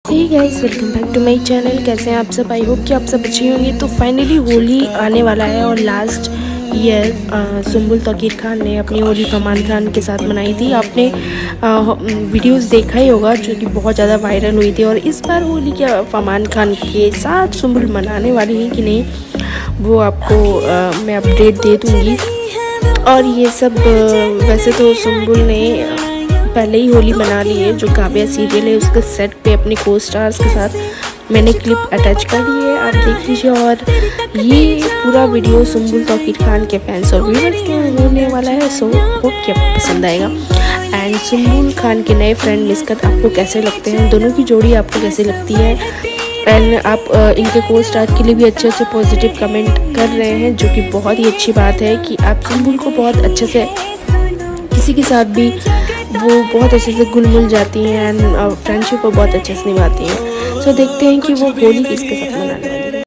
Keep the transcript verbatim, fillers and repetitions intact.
Hey guys, welcome back to my channel. कैसे हैं आप सब? आई होप कि आप सब अच्छे होंगे। तो फाइनली होली आने वाला है और लास्ट ईयर सुम्बुल तौकीर खान ने अपनी होली फरमान खान के साथ मनाई थी। आपने वीडियोस देखा ही होगा जो कि बहुत ज़्यादा वायरल हुई थी। और इस बार होली क्या फरमान खान के साथ सुम्बुल मनाने वाली है कि नहीं, वो आपको आ, मैं अपडेट दे दूँगी। और ये सब आ, वैसे तो सुम्बुल ने पहले ही होली मना ली है। जो काव्या सीरियल है उसके सेट पे अपने को स्टार्स के साथ मैंने क्लिप अटैच कर ली है, आप देख लीजिए। और ये पूरा वीडियो सुम्बुल तौकीर खान के फैंस और व्यूअर्स के होने वाला है, सो होप कि आपको पसंद आएगा। एंड सुम्बुल खान के नए फ्रेंड मिस्कत आपको कैसे लगते हैं, दोनों की जोड़ी आपको कैसे लगती है? एंड आप इनके को स्टार के लिए भी अच्छे अच्छे पॉजिटिव कमेंट कर रहे हैं, जो कि बहुत ही अच्छी बात है कि आप सुम्बुल को बहुत अच्छे से किसी के साथ भी वो बहुत अच्छे से घुल मिल जाती हैं एंड फ्रेंडशिप को बहुत अच्छे से निभाती हैं। सो देखते हैं कि वो होली किसके साथ मनाने वाली है।